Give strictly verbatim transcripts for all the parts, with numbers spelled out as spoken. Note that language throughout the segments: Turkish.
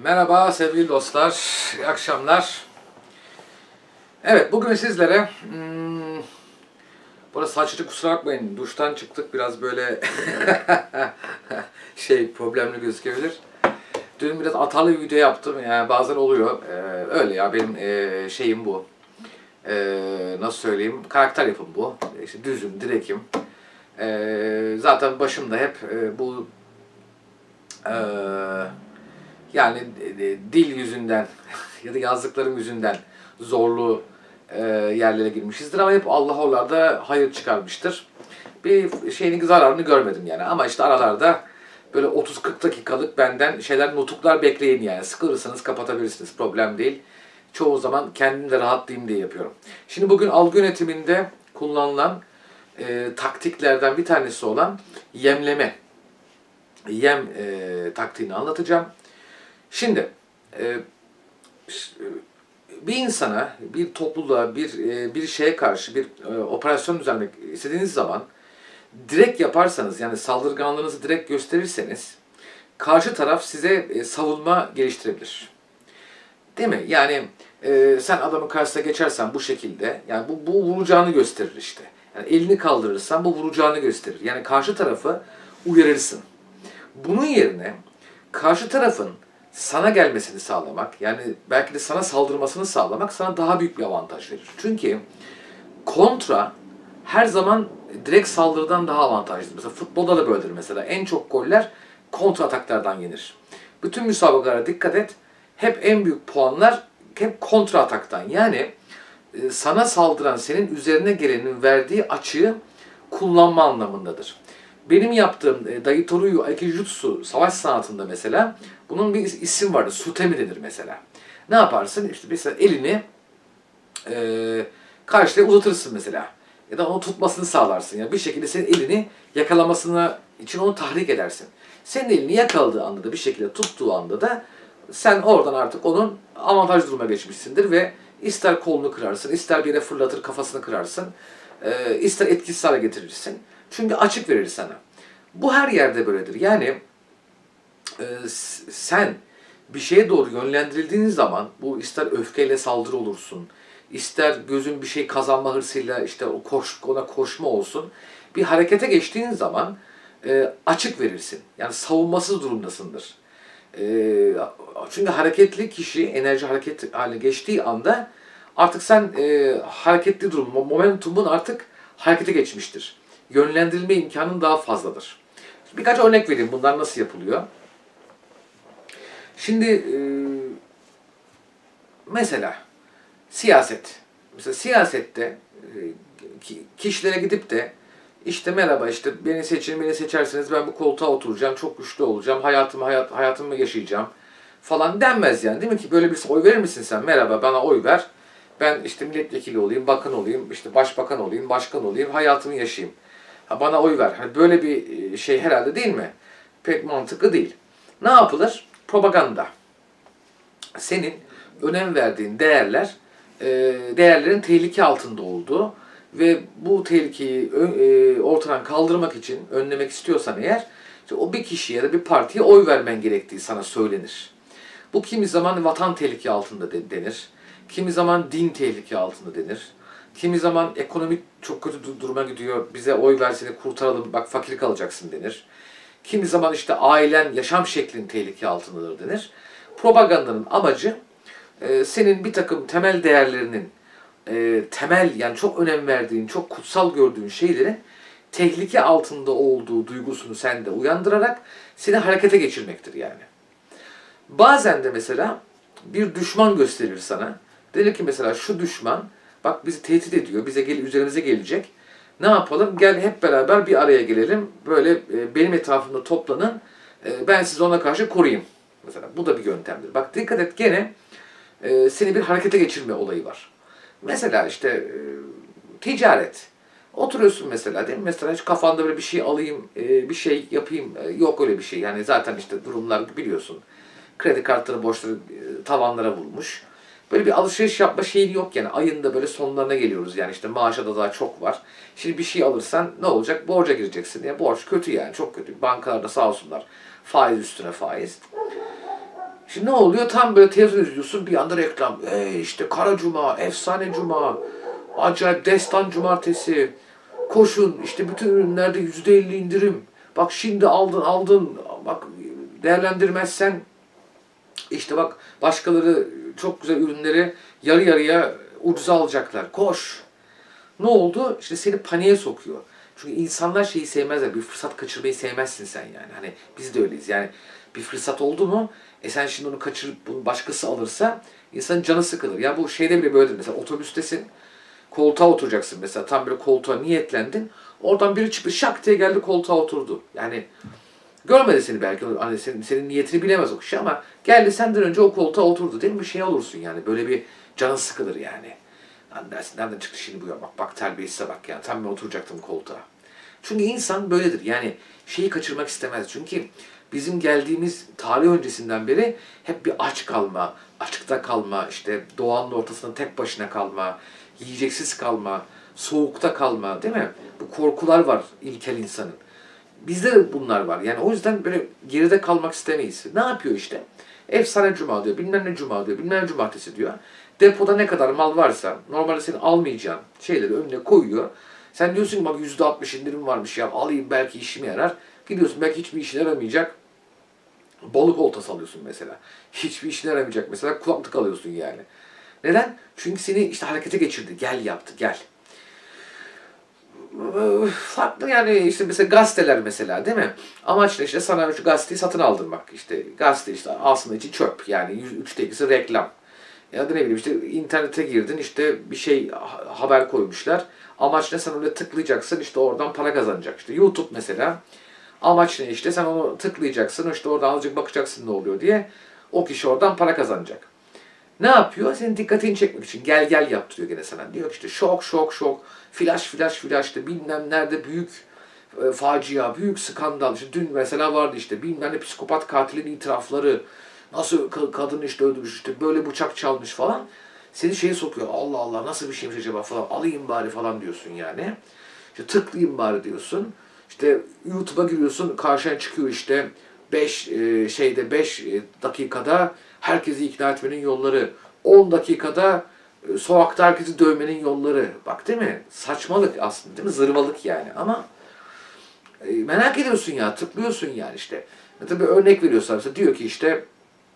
Merhaba sevgili dostlar, iyi akşamlar. Evet, bugün sizlere, hmm, burası saçıcı, kusura bakmayın, duştan çıktık, biraz böyle şey problemli gözükebilir. Dün biraz atarlı bir video yaptım, yani bazen oluyor, ee, öyle ya, benim ee, şeyim bu. Ee, nasıl söyleyeyim, karakter yapım bu, işte düzüm, direkim. Ee, zaten başımda hep ee, bu ee, yani e, dil yüzünden ya da yazdıklarım yüzünden zorlu e, yerlere girmişizdir ama hep Allah oralarda hayır çıkarmıştır. Bir şeyini, zararını görmedim yani, ama işte aralarda böyle otuz kırk dakikalık benden şeyler, nutuklar bekleyin yani. Sıkılırsanız kapatabilirsiniz, problem değil. Çoğu zaman kendim de rahatlayayım diye yapıyorum. Şimdi bugün algı yönetiminde kullanılan e, taktiklerden bir tanesi olan yemleme, yem e, taktiğini anlatacağım. Şimdi e, bir insana, bir topluluğa, bir e, bir şeye karşı bir e, operasyon düzenlemek istediğiniz zaman direkt yaparsanız, yani saldırganlığınızı direkt gösterirseniz, karşı taraf size e, savunma geliştirebilir. Değil mi? Yani e, sen adamın karşısına geçersen bu şekilde, yani bu, bu vuracağını gösterir işte. Yani elini kaldırırsan bu vuracağını gösterir. Yani karşı tarafı uyarırsın. Bunun yerine karşı tarafın sana gelmesini sağlamak, yani belki de sana saldırmasını sağlamak sana daha büyük bir avantaj verir. Çünkü kontra her zaman direkt saldırıdan daha avantajlıdır. Mesela futbolda da böyledir mesela. En çok goller kontra ataklardan yenir. Bütün müsabakalara dikkat et. Hep en büyük puanlar hep kontra ataktan. Yani sana saldıran, senin üzerine gelenin verdiği açığı kullanma anlamındadır. Benim yaptığım e, Daitoryu Aikijutsu savaş sanatında mesela bunun bir isim vardı. Sutemi denir mesela. Ne yaparsın? İşte mesela elini e, karşıya uzatırsın mesela. Ya da onu tutmasını sağlarsın. Yani bir şekilde senin elini yakalamasına için onu tahrik edersin. Senin elini yakaladığı anda da, bir şekilde tuttuğu anda da sen oradan artık onun avantaj duruma geçmişsindir ve ister kolunu kırarsın, ister bir yere fırlatır kafasını kırarsın, e, ister etkisiz hale getirirsin. Çünkü açık verir sana. Bu her yerde böyledir. Yani e, sen bir şeye doğru yönlendirildiğin zaman, bu ister öfkeyle saldırı olursun, ister gözün bir şey kazanma hırsıyla işte o koş, ona koşma olsun, bir harekete geçtiğin zaman e, açık verirsin. Yani savunmasız durumdasındır. E, çünkü hareketli kişi enerji hareket haline geçtiği anda artık sen e, hareketli durum, momentumun artık harekete geçmiştir. Yönlendirilme imkanın daha fazladır. Birkaç örnek vereyim bunlar nasıl yapılıyor. Şimdi e, mesela siyaset. Mesela siyasette e, kişilere gidip de işte merhaba, işte beni seçin, beni seçerseniz ben bu koltuğa oturacağım, çok güçlü olacağım, hayatımı hayat hayatımı yaşayacağım falan denmez yani, değil mi ki? Böyle bir oy verir misin sen? Merhaba, bana oy ver. Ben işte milletvekili olayım, bakan olayım, işte başbakan olayım, başkan olayım, hayatımı yaşayayım. Ha, bana oy ver. Hani böyle bir şey herhalde, değil mi? Pek mantıklı değil. Ne yapılır? Propaganda. Senin önem verdiğin değerler, değerlerin tehlike altında olduğu ve bu tehlikeyi ortadan kaldırmak için önlemek istiyorsan eğer, işte o bir kişiye ya da bir partiye oy vermen gerektiği sana söylenir. Bu kimi zaman vatan tehlike altında denir. Kimi zaman din tehlike altında denir. Kimi zaman ekonomik çok kötü duruma gidiyor, bize oy ver seni kurtaralım, bak fakir kalacaksın denir. Kimi zaman işte ailen, yaşam şeklin tehlike altındadır denir. Propagandanın amacı senin bir takım temel değerlerinin, temel yani çok önem verdiğin, çok kutsal gördüğün şeylerin tehlike altında olduğu duygusunu sende uyandırarak seni harekete geçirmektir yani. Bazen de mesela bir düşman gösterir sana. Denir ki mesela şu düşman bak bizi tehdit ediyor, bize gel, üzerimize gelecek. Ne yapalım? Gel hep beraber bir araya gelelim. Böyle e, benim etrafımda toplanın. E, ben sizi ona karşı koruyayım. Mesela bu da bir yöntemdir. Bak dikkat et, gene e, seni bir harekete geçirme olayı var. Mesela işte e, ticaret. Oturuyorsun mesela, değil mi? Mesela hiç kafanda böyle bir şey alayım, e, bir şey yapayım. E, yok öyle bir şey. Yani zaten işte durumlar biliyorsun. Kredi kartları borçları e, tavanlara vurmuş. Böyle bir alışveriş yapma şeyi yok yani. Ayında böyle sonlarına geliyoruz yani, işte maaşa da daha çok var. Şimdi bir şey alırsan ne olacak? Borca gireceksin. Yani borç kötü yani, çok kötü. Bankalarda sağ olsunlar faiz üstüne faiz. Şimdi ne oluyor? Tam böyle televizyon izliyorsun, bir anda reklam. Ey işte Kara Cuma, Efsane Cuma, acayip Destan Cumartesi. Koşun işte bütün ürünlerde yüzde elli indirim. Bak şimdi aldın aldın. Bak değerlendirmezsen işte bak başkaları çok güzel ürünleri yarı yarıya ucuza alacaklar. Koş. Ne oldu? İşte seni paniğe sokuyor. Çünkü insanlar şeyi sevmezler. Bir fırsat kaçırmayı sevmezsin sen yani. Hani biz de öyleyiz. Yani bir fırsat oldu mu e sen şimdi onu kaçırıp bunu başkası alırsa insanın canı sıkılır. Ya bu şeyde bile böyledir. Mesela otobüstesin. Koltuğa oturacaksın mesela. Tam böyle koltuğa niyetlendin. Oradan biri çıktı şak diye geldi koltuğa oturdu. Yani görmedi seni belki. Hani senin, senin niyetini bilemez o kişi ama geldi senden önce o koltuğa oturdu. Değil mi? Bir şey olursun yani. Böyle bir canın sıkılır yani. Lan dersin nereden çıktı şimdi bu ya? Bak bak terbiyesize bak yani. Tam ben oturacaktım koltuğa. Çünkü insan böyledir. Yani şeyi kaçırmak istemez. Çünkü bizim geldiğimiz tarih öncesinden beri hep bir aç kalma, açıkta kalma, işte doğanın ortasında tek başına kalma, yiyeceksiz kalma, soğukta kalma, değil mi? Bu korkular var ilkel insanın. Bizde de bunlar var. Yani o yüzden böyle geride kalmak istemeyiz. Ne yapıyor işte? Efsane cuma diyor, bilmem ne cuma diyor, bilmem ne cumartesi diyor. Depoda ne kadar mal varsa, normalde senin almayacağın şeyleri önüne koyuyor. Sen diyorsun ki bak yüzde altmış indirim varmış ya, alayım belki işime yarar. Gidiyorsun belki hiçbir işine yaramayacak. Balık oltası alıyorsun mesela. Hiçbir işine yaramayacak mesela kulaklık alıyorsun yani. Neden? Çünkü seni işte harekete geçirdi. Gel yaptı, gel. Farklı yani işte mesela gazeteler mesela değil mi? Amaç ne işte sana şu gazeteyi satın aldırmak. İşte gazete işte aslında içi çöp yani üçte ikisi reklam. Ya da ne bileyim işte internete girdin işte bir şey haber koymuşlar. Amaç ne sen öyle tıklayacaksın işte oradan para kazanacak. İşte YouTube mesela. Amaç ne işte sen onu tıklayacaksın işte oradan azıcık bakacaksın ne oluyor diye. O kişi oradan para kazanacak. Ne yapıyor? Senin dikkatini çekmek için gel gel yaptırıyor gene sana. Diyor ki işte şok şok şok, flash flash flash de bilmem nerede büyük e, facia, büyük skandal. İşte dün mesela vardı işte bilmem ne psikopat katilin itirafları, nasıl kadın işte öldürmüş, işte böyle bıçak çalmış falan. Seni şeye sokuyor. Allah Allah nasıl bir şeymiş acaba falan. Alayım bari falan diyorsun yani. İşte tıklayayım bari diyorsun. İşte YouTube'a giriyorsun. Karşına çıkıyor işte beş e, şeyde beş dakikada herkesi ikna etmenin yolları. on dakikada e, sokakta herkesi dövmenin yolları. Bak değil mi? Saçmalık aslında değil mi? Zırvalık yani. Ama e, merak ediyorsun ya. Tıklıyorsun yani işte. Tabii örnek veriyorsa mesela diyor ki işte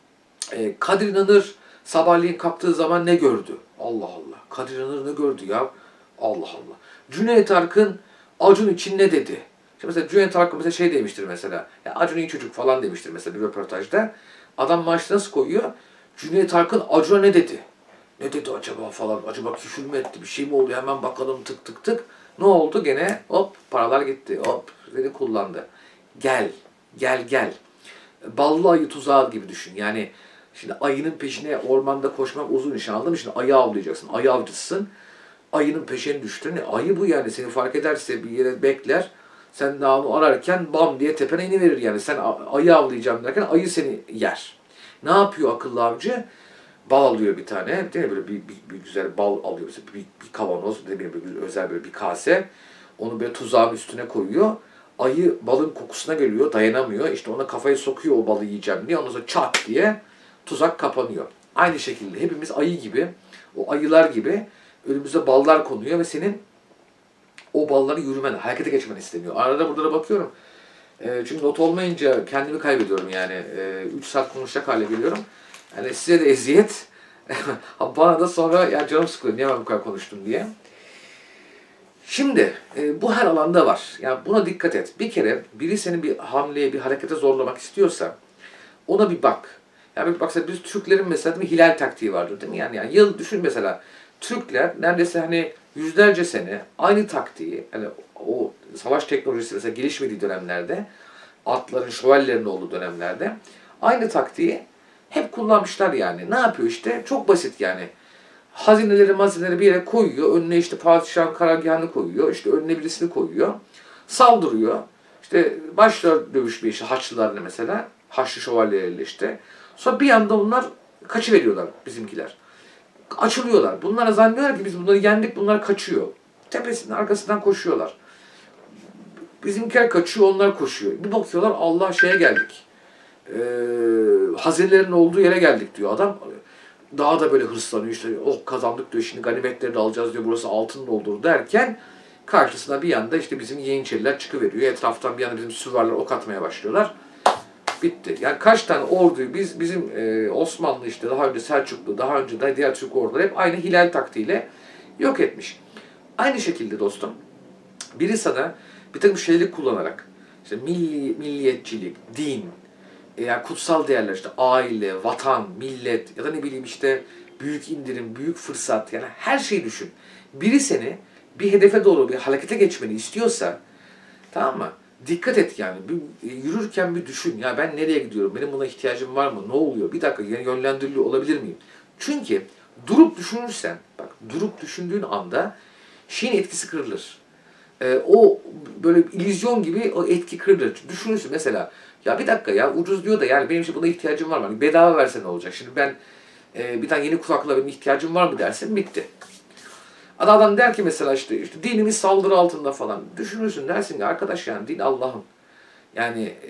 e, Kadir İnanır sabahleyin kalktığı zaman ne gördü? Allah Allah. Kadir İnanır ne gördü ya? Allah Allah. Cüneyt Arkın Acun için ne dedi? Şimdi mesela Cüneyt Arkın mesela şey demiştir mesela. Ya Acun iyi çocuk falan demiştir mesela bir röportajda. Adam maaşı nasıl koyuyor? Cüneyt Arkın Acun'a ne dedi? Ne dedi acaba falan? Acaba küfür mü etti? Bir şey mi oldu? Hemen bakalım tık tık tık. Ne oldu gene? Hop paralar gitti. Hop beni kullandı. Gel. Gel gel. Ballı ayı tuzağı gibi düşün. Yani şimdi ayının peşine ormanda koşmak uzun iş anladın mı? Şimdi ayı avlayacaksın. Ayı avcısın. Ayının peşine düştün. E, ayı bu yani. Seni fark ederse bir yere bekler. Sen daha onu ararken bam diye tepene iniverir yani. Sen ayı avlayacağım derken ayı seni yer. Ne yapıyor akıllı avcı? Bal alıyor bir tane. Değil mi? Böyle bir, bir, bir güzel bal alıyor. Mesela bir, bir kavanoz, değil mi? Böyle özel böyle bir kase. Onu böyle tuzağın üstüne koyuyor. Ayı balın kokusuna geliyor, dayanamıyor. İşte ona kafayı sokuyor o balı yiyeceğim diye. Ondan sonra çat diye tuzak kapanıyor. Aynı şekilde hepimiz ayı gibi, o ayılar gibi önümüze ballar konuyor ve senin o balları yürümen, harekete geçmen istemiyor. Arada burada da bakıyorum. E, çünkü not olmayınca kendimi kaybediyorum yani. E, üç saat konuşacak hale geliyorum. Yani size de eziyet. Bana da sonra ya canım sıkılıyor. Niye ben bu kadar konuştum diye. Şimdi e, bu her alanda var. Yani buna dikkat et. Bir kere biri seni bir hamleye, bir harekete zorlamak istiyorsa ona bir bak. Yani bir baksana biz Türklerin mesela değil mi, hilal taktiği vardır değil mi? Yani, yani yıl düşün mesela Türkler neredeyse hani yüzlerce sene aynı taktiği hani o savaş teknolojisi mesela gelişmediği dönemlerde atların, şövalyelerin olduğu dönemlerde aynı taktiği hep kullanmışlar yani. Ne yapıyor işte? Çok basit yani. Hazineleri mazineleri bir yere koyuyor. Önüne işte padişahın karargahını koyuyor. İşte önüne birisini koyuyor. Saldırıyor. İşte başlar dövüşmeye işte Haçlılarla mesela. Haçlı şövalyelerle işte. Sonra bir anda bunlar kaçıveriyorlar bizimkiler. Açılıyorlar. Bunlara zannediyorlar ki biz bunları yendik bunlar kaçıyor. Tepesinin arkasından koşuyorlar. Bizimkiler kaçıyor onlar koşuyor. Bir bakıyorlar Allah şeye geldik. e, hazinelerin olduğu yere geldik diyor adam. Daha da böyle hırslanıyor işte, oh kazandık diyor, şimdi ganimetleri de alacağız diyor, burası altın doldur derken karşısına bir yanda işte bizim Yeniçeriler çıkıveriyor. Etraftan bir yanda bizim süvariler ok atmaya başlıyorlar. Bitti. Yani kaç tane orduyu biz bizim e, Osmanlı işte daha önce Selçuklu, daha önce de diğer Türk orduları hep aynı hilal taktiğiyle yok etmiş. Aynı şekilde dostum biri sana bir takım şeyleri kullanarak işte milli, milliyetçilik, din, e, yani kutsal değerler işte aile, vatan, millet ya da ne bileyim işte büyük indirim, büyük fırsat, yani her şeyi düşün. Biri seni bir hedefe doğru bir harekete geçmeni istiyorsa, tamam mı? Dikkat et yani. Bir, yürürken bir düşün. Ya ben nereye gidiyorum? Benim buna ihtiyacım var mı? Ne oluyor? Bir dakika, yani yönlendiriliyor olabilir miyim? Çünkü durup düşünürsen, bak durup düşündüğün anda şeyin etkisi kırılır. Ee, o böyle illüzyon gibi o etki kırılır. Düşünürsün mesela, ya bir dakika ya ucuz diyor da yani benim için buna ihtiyacım var mı? Hani bedava verse ne olacak? Şimdi ben e, bir tane yeni kulaklığa benim ihtiyacım var mı dersin, bitti. Adam der ki mesela işte, işte dinimiz saldırı altında falan. Düşünürsün, dersin ki arkadaş yani din Allah'ın. Yani e,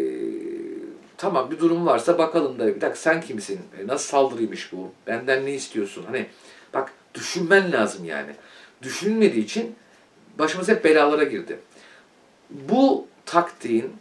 tamam bir durum varsa bakalım da bir dakika sen kimsin? E, nasıl saldırıymış bu? Benden ne istiyorsun? Hani bak düşünmen lazım yani. Düşünmediği için başımız hep belalara girdi. Bu taktiğin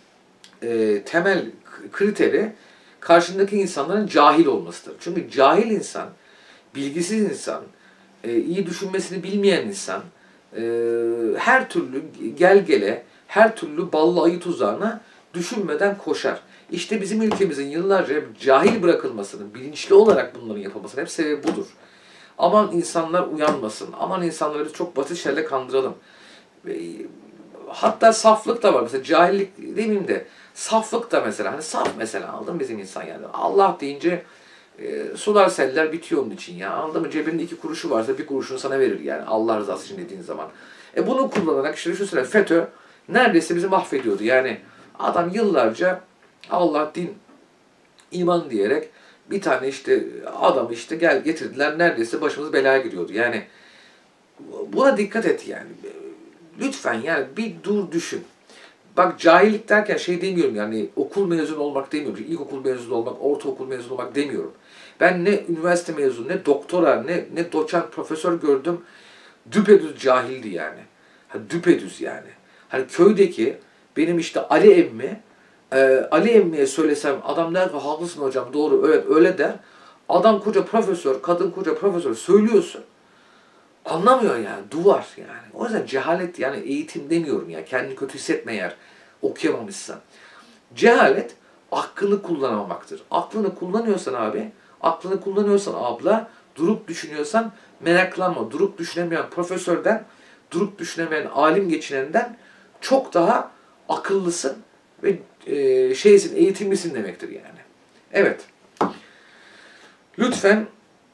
e, temel kriteri karşındaki insanların cahil olmasıdır. Çünkü cahil insan, bilgisiz insan, e, iyi düşünmesini bilmeyen insan e, her türlü gel gele, her türlü ballı ayı tuzağına düşünmeden koşar. İşte bizim ülkemizin yıllarca hep cahil bırakılmasının, bilinçli olarak bunların yapılmasının hep sebebi budur. Aman insanlar uyanmasın, aman insanları biz çok basit şeylerle kandıralım. E, hatta saflık da var. Mesela cahillik demeyeyim de saflık da mesela. Hani saf mesela, aldın bizim insan yani. Allah deyince e, sular seller bitiyor onun için ya. Anladın mı? Cebinde iki kuruşu varsa bir kuruşunu sana verir yani. Allah rızası için dediğin zaman. E bunu kullanarak işte şu sıra FETÖ neredeyse bizi mahvediyordu. Yani adam yıllarca Allah, din, iman diyerek bir tane işte adamı işte gel getirdiler, neredeyse başımız belaya giriyordu. Yani buna dikkat et yani. Lütfen yani bir dur düşün. Bak cahillik derken şey demiyorum yani okul mezunu olmak demiyorum. İlkokul mezunu olmak, ortaokul mezunu olmak demiyorum. Ben ne üniversite mezunu, ne doktora, ne ne doçent, profesör gördüm. Düpedüz cahildi yani. Ha, düpedüz yani. Hani köydeki benim işte Ali emmi, e, Ali emmiye söylesem adam der ki haklısın hocam doğru evet öyle der. Adam koca profesör, kadın koca profesör söylüyorsun. Anlamıyor yani. Duvar yani. O yüzden cehalet yani eğitim demiyorum ya. Kendini kötü hissetme eğer okuyamamışsan. Cehalet aklını kullanamamaktır. Aklını kullanıyorsan abi, aklını kullanıyorsan abla, durup düşünüyorsan meraklanma. Durup düşünemeyen profesörden, durup düşünemeyen alim geçinenden çok daha akıllısın ve e, şeysin, eğitimlisin demektir yani. Evet. Lütfen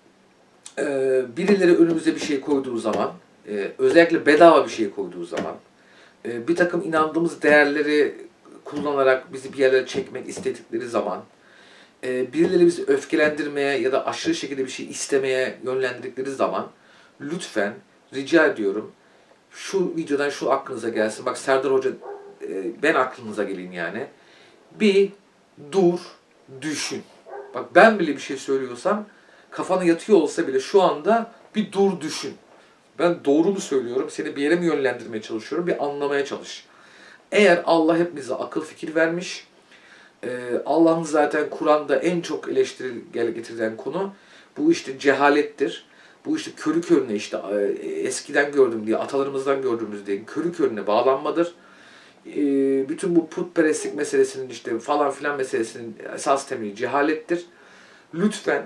Ee, birileri önümüze bir şey koyduğu zaman, e, özellikle bedava bir şey koyduğu zaman, e, bir takım inandığımız değerleri kullanarak bizi bir yerlere çekmek istedikleri zaman, e, birileri bizi öfkelendirmeye ya da aşırı şekilde bir şey istemeye yönlendirdikleri zaman, lütfen rica ediyorum şu videodan şu aklınıza gelsin. Bak Serdar Hoca, e, ben aklınıza geleyim yani. Bir dur, düşün. Bak ben bile bir şey söylüyorsam, kafana yatıyor olsa bile şu anda bir dur düşün. Ben doğru mu söylüyorum? Seni bir yere mi yönlendirmeye çalışıyorum? Bir anlamaya çalış. Eğer Allah hepimize akıl fikir vermiş, Allah'ın zaten Kur'an'da en çok eleştiri getirilen konu bu işte cehalettir. Bu işte körü körüne işte eskiden gördüm diye, atalarımızdan gördüğümüz diye körü körüne bağlanmadır. Bütün bu putperestlik meselesinin işte falan filan meselesinin esas temeli cehalettir. Lütfen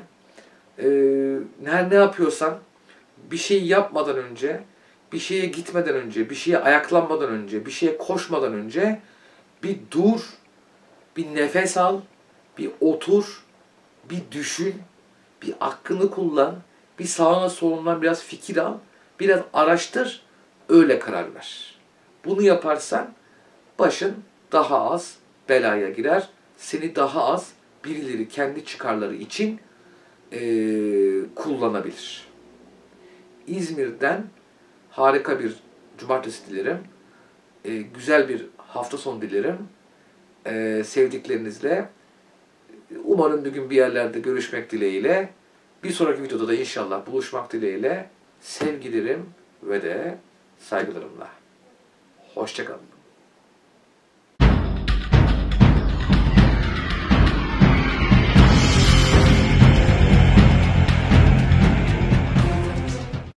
her ne yapıyorsan bir şey yapmadan önce, bir şeye gitmeden önce, bir şeye ayaklanmadan önce, bir şeye koşmadan önce bir dur, bir nefes al, bir otur, bir düşün, bir aklını kullan, bir sağına solundan biraz fikir al, biraz araştır, öyle karar ver. Bunu yaparsan başın daha az belaya girer, seni daha az birileri kendi çıkarları için e, kullanabilir. İzmir'den harika bir cumartesi dilerim. E, güzel bir hafta sonu dilerim. E, sevdiklerinizle Umarım bir gün bir yerlerde görüşmek dileğiyle. Bir sonraki videoda da inşallah buluşmak dileğiyle sevgilerim ve de saygılarımla. Hoşça kalın.